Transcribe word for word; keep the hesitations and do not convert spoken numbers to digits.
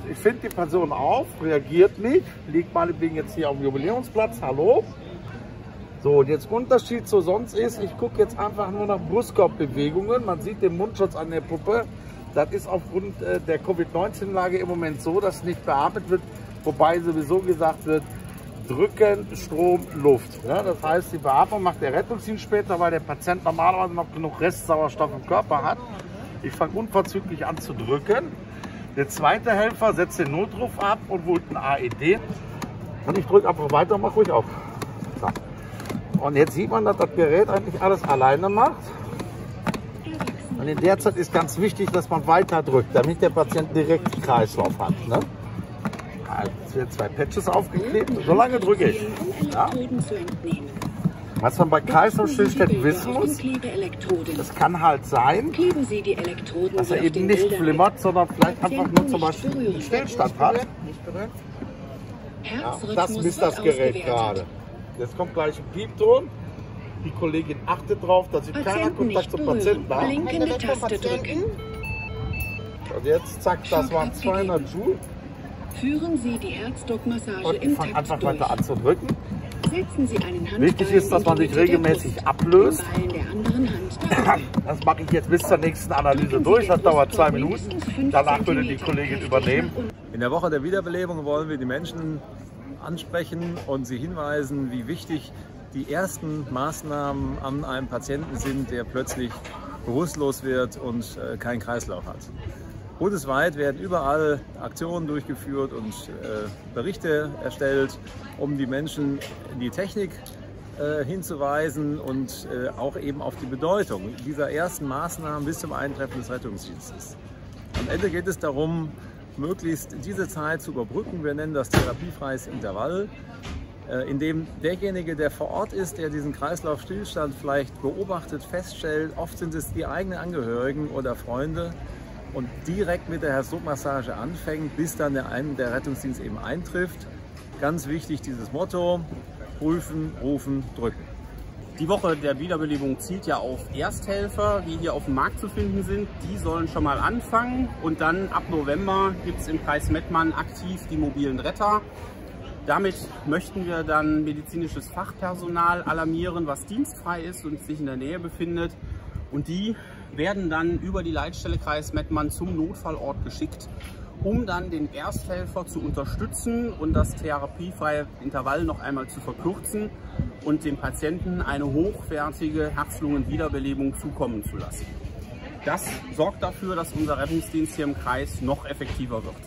Ich finde die Person auf, reagiert nicht, liegt meinetwegen jetzt hier auf dem Jubiläumsplatz, hallo. So, und jetzt Unterschied zu sonst ist, ich gucke jetzt einfach nur nach Brustkorbbewegungen. Man sieht den Mundschutz an der Puppe. Das ist aufgrund äh, der Covid neunzehn Lage im Moment so, dass nicht beatmet wird, wobei sowieso gesagt wird, drücken, Strom, Luft. Ja, das heißt, die Beatmung macht der Rettungsdienst später, weil der Patient normalerweise noch genug Restsauerstoff im Körper hat. Ich fange unverzüglich an zu drücken. Der zweite Helfer setzt den Notruf ab und holt ein A E D. Und ich drücke einfach weiter und mache ruhig auf. So. Und jetzt sieht man, dass das Gerät eigentlich alles alleine macht. Und in der Zeit ist ganz wichtig, dass man weiter drückt, damit der Patient direkt Kreislauf hat. Ne? Jetzt werden zwei Patches aufgeklebt. So lange drücke ich. Ja? Was man bei Kreislaufstillstand wissen muss, das kann halt sein, dass er eben nicht flimmert, sondern vielleicht einfach nur zum Beispiel einen Stillstand hat. Ja, das misst das Gerät gerade. Jetzt kommt gleich ein Piepton. Die Kollegin achtet darauf, dass sie keinen Kontakt zum Patienten hat. Blinkende Taste drücken. Und jetzt, zack, das waren zweihundert Joule. Führen Sie die Herzdruckmassage Und ich im fange Takt einfach durch. weiter an zu drücken. Setzen Sie einen Handballen Wichtig ist, dass man sich regelmäßig ablöst. den Ballen der anderen Hand Das mache ich jetzt bis zur nächsten Analyse durch. Das dauert zwei Minuten. Danach würde die Kollegin übernehmen. In der Woche der Wiederbelebung wollen wir die Menschen ansprechen und sie hinweisen, wie wichtig die ersten Maßnahmen an einem Patienten sind, der plötzlich bewusstlos wird und äh, keinen Kreislauf hat. Bundesweit werden überall Aktionen durchgeführt und äh, Berichte erstellt, um die Menschen in die Technik äh, hinzuweisen und äh, auch eben auf die Bedeutung dieser ersten Maßnahmen bis zum Eintreffen des Rettungsdienstes. Am Ende geht es darum, möglichst diese Zeit zu überbrücken. Wir nennen das therapiefreies Intervall, in dem derjenige, der vor Ort ist, der diesen Kreislaufstillstand vielleicht beobachtet, feststellt, oft sind es die eigenen Angehörigen oder Freunde, und direkt mit der Herzdruckmassage anfängt, bis dann der, ein, der Rettungsdienst eben eintrifft. Ganz wichtig dieses Motto: prüfen, rufen, drücken. Die Woche der Wiederbelebung zielt ja auf Ersthelfer, die hier auf dem Markt zu finden sind. Die sollen schon mal anfangen, und dann ab November gibt es im Kreis Mettmann aktiv die mobilen Retter. Damit möchten wir dann medizinisches Fachpersonal alarmieren, was dienstfrei ist und sich in der Nähe befindet. Und die werden dann über die Leitstelle Kreis Mettmann zum Notfallort geschickt, um dann den Ersthelfer zu unterstützen und das therapiefreie Intervall noch einmal zu verkürzen und dem Patienten eine hochwertige Herz-Lungen-Wiederbelebung zukommen zu lassen. Das sorgt dafür, dass unser Rettungsdienst hier im Kreis noch effektiver wird.